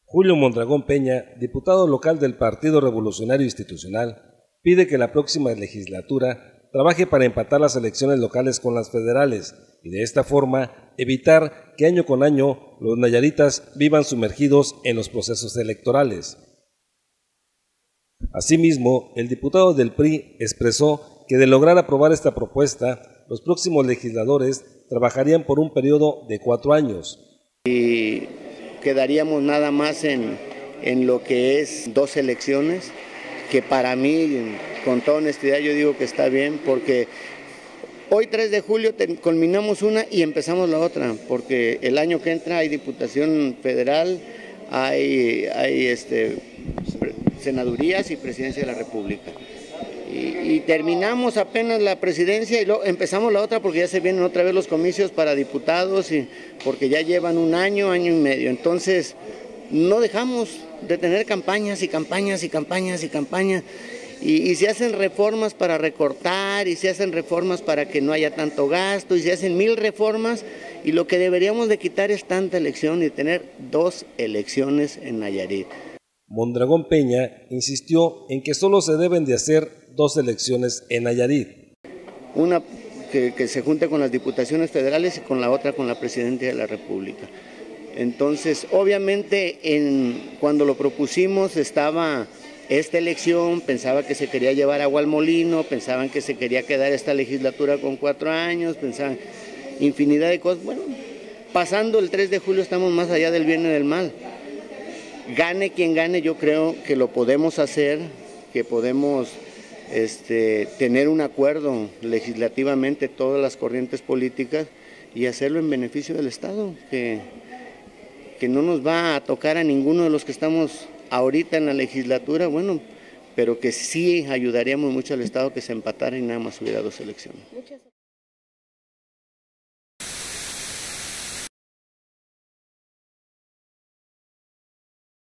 Julio Mondragón Peña, diputado local del Partido Revolucionario Institucional, pide que la próxima legislatura trabaje para empatar las elecciones locales con las federales y de esta forma evitar que año con año los nayaritas vivan sumergidos en los procesos electorales. Asimismo, el diputado del PRI expresó que de lograr aprobar esta propuesta, los próximos legisladores trabajarían por un periodo de 4 años. Y quedaríamos nada más en lo que es 2 elecciones, que para mí, con toda honestidad, yo digo que está bien, porque hoy 3 de julio culminamos una y empezamos la otra, porque el año que entra hay Diputación Federal, hay senadurías y Presidencia de la República. Y terminamos apenas la presidencia y luego empezamos la otra porque ya se vienen otra vez los comicios para diputados, y porque ya llevan un año, año y medio. Entonces, no dejamos de tener campañas y campañas y campañas y campañas. Y se hacen reformas para recortar, y se hacen reformas para que no haya tanto gasto, y se hacen 1000 reformas, y lo que deberíamos de quitar es tanta elección y tener 2 elecciones en Nayarit. Mondragón Peña insistió en que solo se deben de hacer 2 elecciones en Nayarit. Una que se junte con las diputaciones federales y con la otra con la Presidencia de la República. Entonces, obviamente, cuando lo propusimos estaba esta elección, pensaba que se quería llevar agua al molino, pensaban que se quería quedar esta legislatura con 4 años, pensaban infinidad de cosas. Bueno, pasando el 3 de julio estamos más allá del bien y del mal. Gane quien gane, yo creo que lo podemos hacer, que podemos tener un acuerdo legislativamente todas las corrientes políticas y hacerlo en beneficio del Estado, que no nos va a tocar a ninguno de los que estamos ahorita en la legislatura, bueno, pero que sí ayudaríamos mucho al Estado que se empatara y nada más hubiera 2 elecciones.